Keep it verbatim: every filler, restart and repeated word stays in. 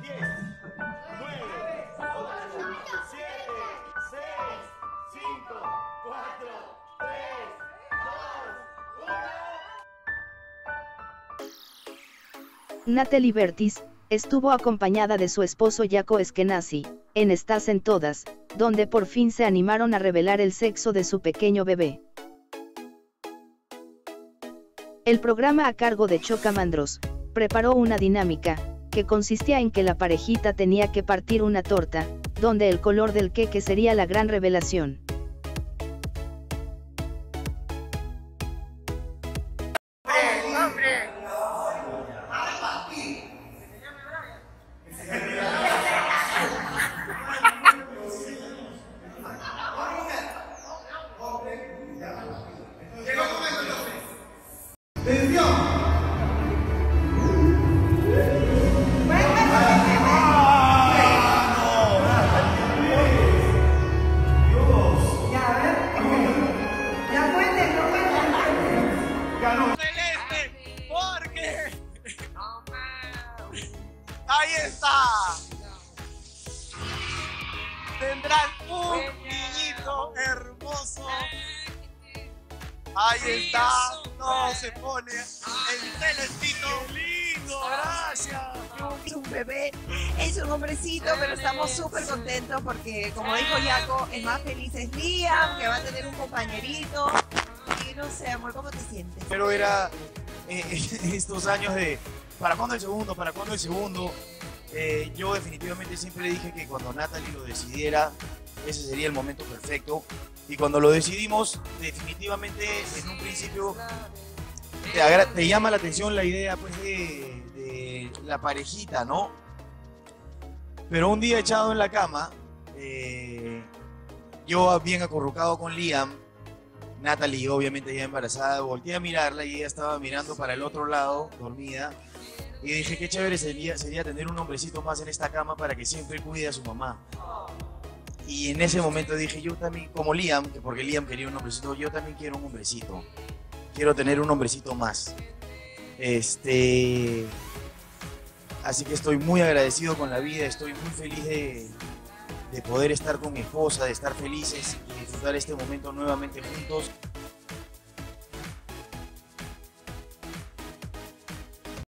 diez, nueve, ocho, siete, seis, cinco, cuatro, tres, dos, uno. Natalie Bertis estuvo acompañada de su esposo Jaco Eskenazi en Estás en Todas, donde por fin se animaron a revelar el sexo de su pequeño bebé. El programa, a cargo de Choca Mandros, preparó una dinámica, que consistía en que la parejita tenía que partir una torta, donde el color del queque sería la gran revelación. ¡Ahí está! Tendrán un niñito hermoso. Ahí está. Todo se pone en celestito. ¡Lindo! ¡Gracias! Es un bebé, es un hombrecito, pero estamos súper contentos porque, como dijo Jaco, el más feliz es Liam, que va a tener un compañerito. Y no sé, amor, ¿cómo te sientes? Pero era eh, estos años de ¿para cuándo el segundo? ¿Para cuándo el segundo? Eh, yo definitivamente siempre dije que cuando Natalie lo decidiera, ese sería el momento perfecto. Y cuando lo decidimos, definitivamente en un principio te, agra- te llama la atención la idea pues, de, de la parejita, ¿no? Pero un día echado en la cama, eh, yo bien acurrucado con Liam, Natalie obviamente ya embarazada, volteé a mirarla y ella estaba mirando para el otro lado, dormida. Y dije, qué chévere sería, sería tener un hombrecito más en esta cama para que siempre cuide a su mamá. Y en ese momento dije, yo también, como Liam, porque Liam quería un hombrecito, yo también quiero un hombrecito. Quiero tener un hombrecito más. Este... Así que estoy muy agradecido con la vida, estoy muy feliz de, de poder estar con mi esposa, de estar felices y disfrutar este momento nuevamente juntos.